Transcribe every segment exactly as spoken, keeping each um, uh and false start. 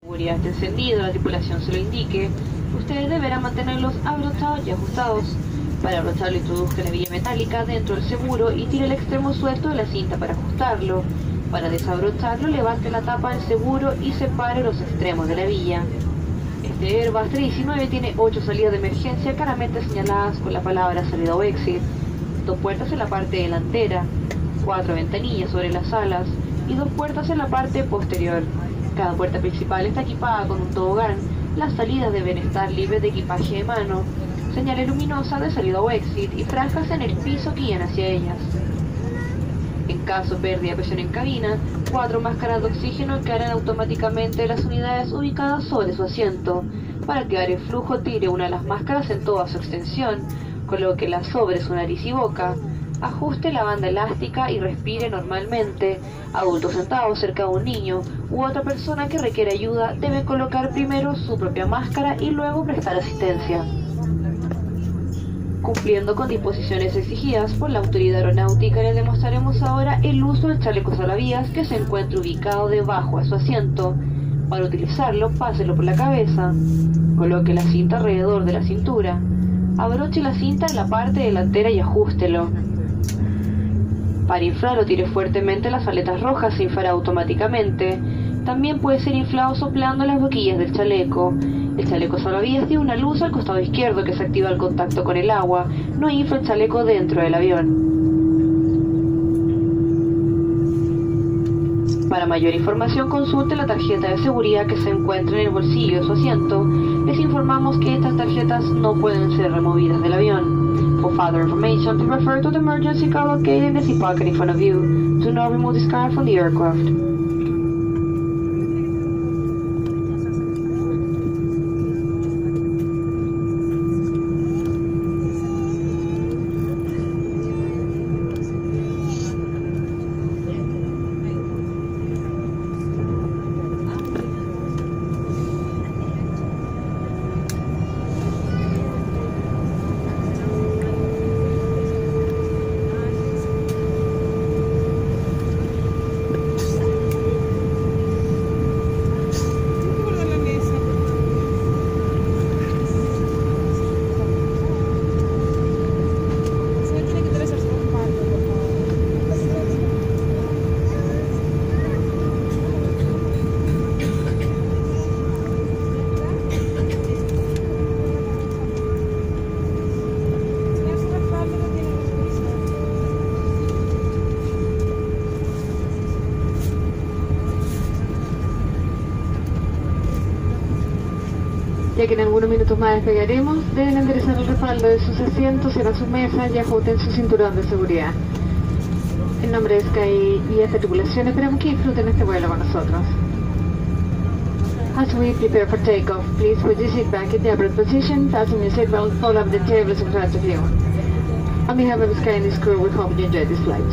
seguridad esté encendido, la tripulación se lo indique, ustedes deberán mantenerlos abrochados y ajustados. Para abrocharlo, introduzca la hebilla metálica dentro del seguro y tire el extremo suelto de la cinta para ajustarlo. Para desabrocharlo, levante la tapa del seguro y separe los extremos de la hebilla. Este Airbus trescientos diecinueve tiene ocho salidas de emergencia claramente señaladas con la palabra salida o exit, dos puertas en la parte delantera, cuatro ventanillas sobre las alas y dos puertas en la parte posterior. Cada puerta principal está equipada con un tobogán. Las salidas deben estar libres de equipaje de mano, señales luminosas de salida o exit y franjas en el piso que guían hacia ellas. En caso de pérdida de presión en cabina, cuatro máscaras de oxígeno cargan automáticamente las unidades ubicadas sobre su asiento. Para activar el flujo, tire una de las máscaras en toda su extensión, colóquela sobre su nariz y boca, ajuste la banda elástica y respire normalmente. Adultos sentados cerca de un niño u otra persona que requiere ayuda deben colocar primero su propia máscara y luego prestar asistencia. Cumpliendo con disposiciones exigidas por la autoridad aeronáutica, les demostraremos ahora el uso del chaleco salvavidas que se encuentra ubicado debajo de su asiento. Para utilizarlo, páselo por la cabeza, coloque la cinta alrededor de la cintura, abroche la cinta en la parte delantera y ajústelo. Para inflarlo, tire fuertemente las aletas rojas, se inflará automáticamente. También puede ser inflado soplando las boquillas del chaleco. El chaleco salvavidas tiene una luz al costado izquierdo que se activa al contacto con el agua. No infla el chaleco dentro del avión. Para mayor información, consulte la tarjeta de seguridad que se encuentra en el bolsillo de su asiento. Les informamos que estas tarjetas no pueden ser removidas del avión. For further information, please refer to the emergency card located in the seat pocket in front of you. Do not remove this card from the aircraft. Ya que en algunos minutos más despegaremos, deben enderezar el respaldo de sus asientos, cierran sus mesas y ajusten su cinturón de seguridad. En nombre de Sky y esta tripulación, esperamos que disfruten este vuelo con nosotros. As we prepare for takeoff, please put your seat back in the upright position, fasten your seatbelt, fold up the tables in front of you. On behalf of Sky and its crew, we hope you enjoy this flight.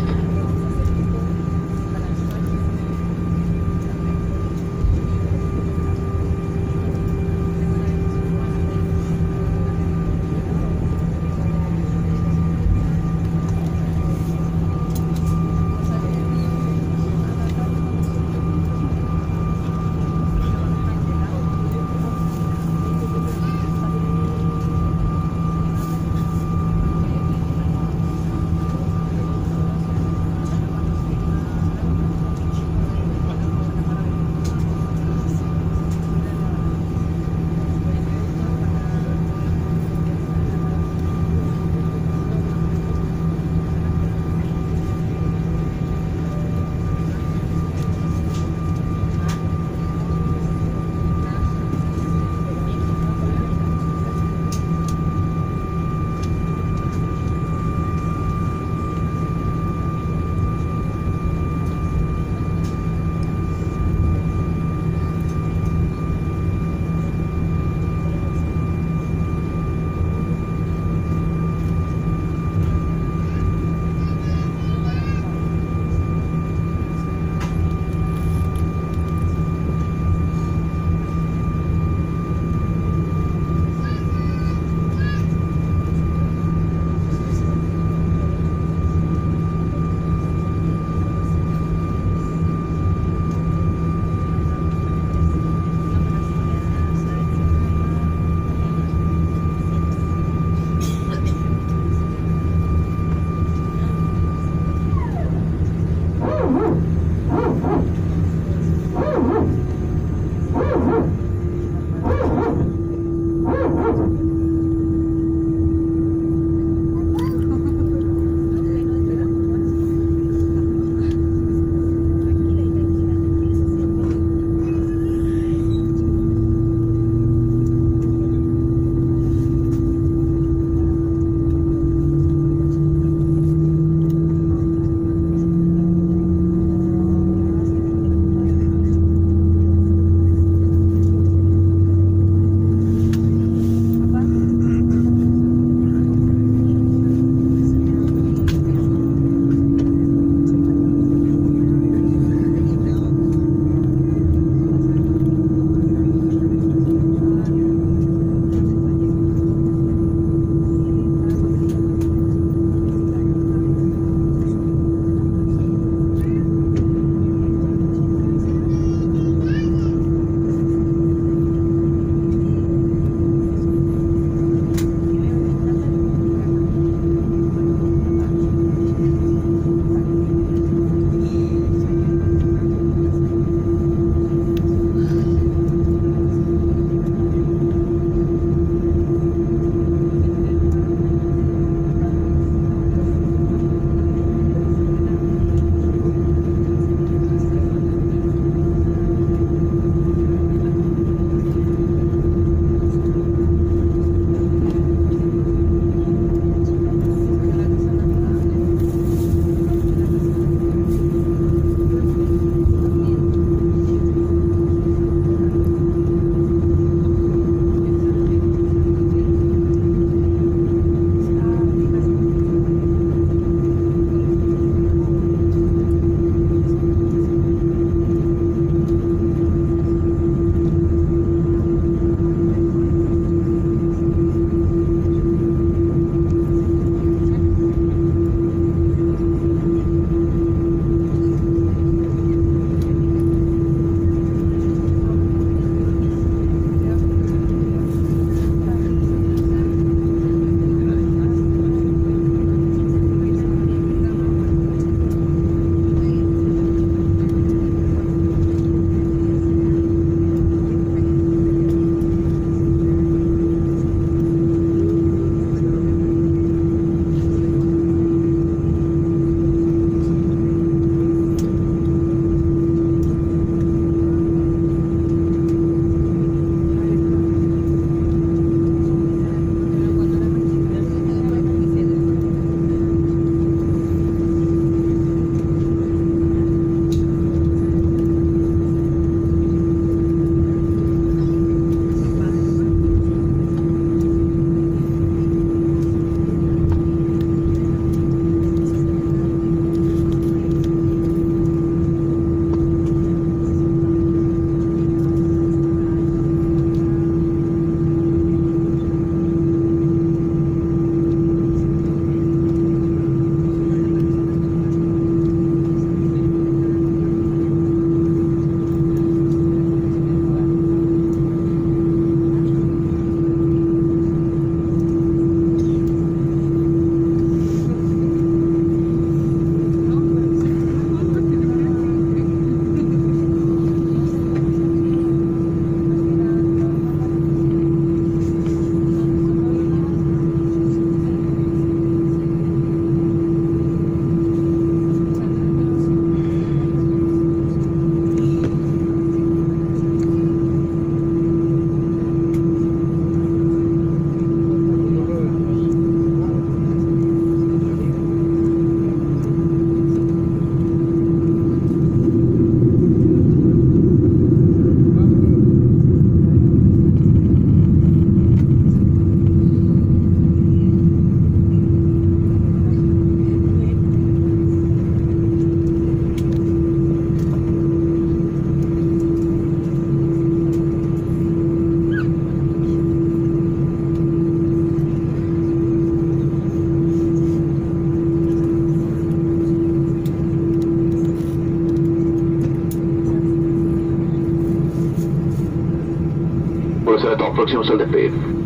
por los eventos próximos al despedir.